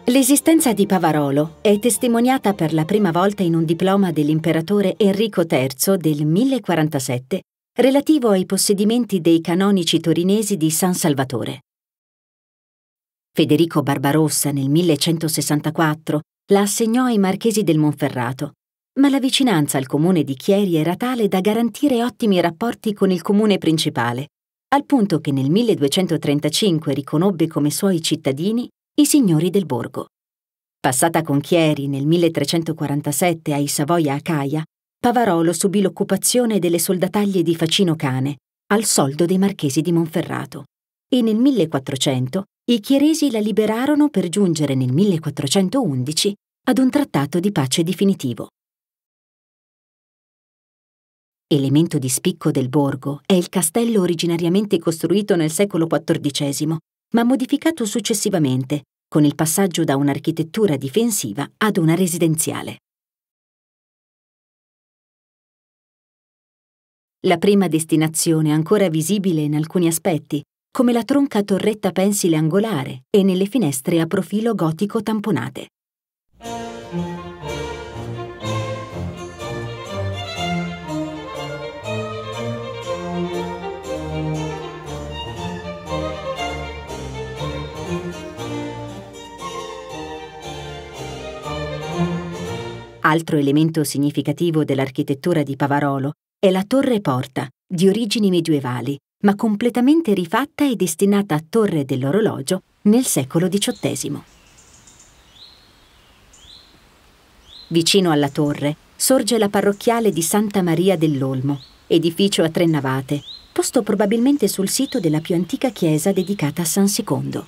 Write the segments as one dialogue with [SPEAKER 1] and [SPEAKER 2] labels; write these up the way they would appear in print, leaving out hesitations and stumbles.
[SPEAKER 1] L'esistenza di Pavarolo è testimoniata per la prima volta in un diploma dell'imperatore Enrico III del 1047 relativo ai possedimenti dei canonici torinesi di San Salvatore. Federico Barbarossa nel 1164 la assegnò ai marchesi del Monferrato, ma la vicinanza al comune di Chieri era tale da garantire ottimi rapporti con il comune principale, al punto che nel 1235 riconobbe come suoi cittadini i signori del borgo. Passata con Chieri nel 1347 ai Savoia-Acaia, Pavarolo subì l'occupazione delle soldataglie di Facino Cane, al soldo dei marchesi di Monferrato, e nel 1400 i chieresi la liberarono per giungere nel 1411 ad un trattato di pace definitivo. Elemento di spicco del borgo è il castello originariamente costruito nel secolo XIV, ma modificato successivamente, con il passaggio da un'architettura difensiva ad una residenziale. La prima destinazione è ancora visibile in alcuni aspetti, come la tronca torretta pensile angolare e nelle finestre a profilo gotico tamponate. Altro elemento significativo dell'architettura di Pavarolo è la torre porta, di origini medievali, ma completamente rifatta e destinata a torre dell'orologio nel secolo XVIII. Vicino alla torre sorge la parrocchiale di Santa Maria dell'Olmo, edificio a 3 navate, posto probabilmente sul sito della più antica chiesa dedicata a San Secondo.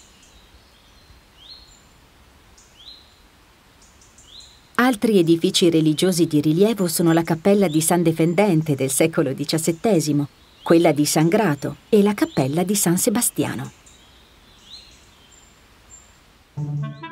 [SPEAKER 1] Altri edifici religiosi di rilievo sono la cappella di San Defendente del secolo XVII, quella di San Grato e la cappella di San Sebastiano.